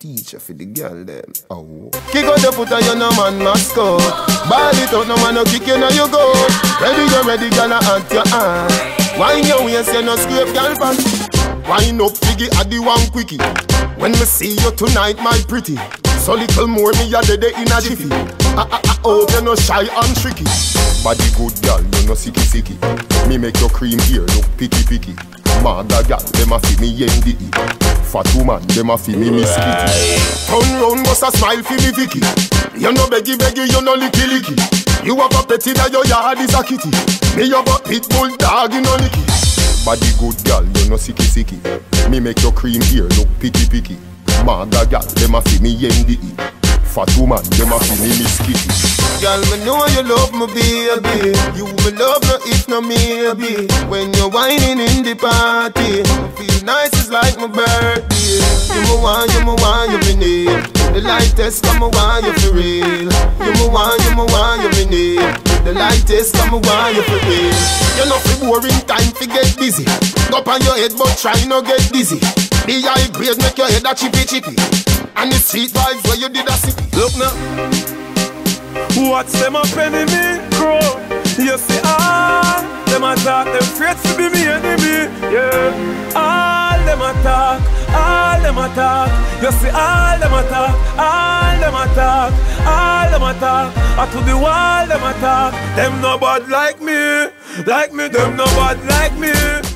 teacher for the girl them. Oh. Kick out the foot and you no man mascot. Ball it out, no man no kick you now you go. Ready, you ready, girl, at your hand. Wine your waist, you no scrape, girl, pan. Wine up, figgy, at the one quickie. When me see you tonight, my pretty. So little more, me a dead in a jiffy. Oh, you no shy and tricky. Body good, girl, you no sicky sicky. Me make your cream here look picky picky. Mother girl, dem a fi me NDE. Fat woman, dem a fi me Miss Kitty. Turn round, bust a smile fi me Vicky. You no beggy beggy, you no licky licky. You have a petty that your yard is a kitty. Me have a pit bull dog, you no licky. Body good, girl, you no sicky sicky. Me make your cream here look picky picky. Mother girl, dem a fi me NDE. Fat woman, dem a fi me Miss Kitty. Girl, me know you love me, baby. You me love no if no maybe. When you're whining in the party, I feel nice, it's like my birthday. You me want, you me need. The lightest come, I want you for real. You me want, you me need. The lightest come, I want you for real. You know fi boring time fi get busy. Up on your head but try no get dizzy. The high grade make your head a chippy chippy. And the sweet vibes where you did a sippy. Look now. What's them up enemy, bro? You see all them attack, them afraid to be me enemy. Yeah, all them attack, all them attack. You see all them attack, all them attack, all them attack. I to the wall them attack. Them no bad like me, them no bad like me.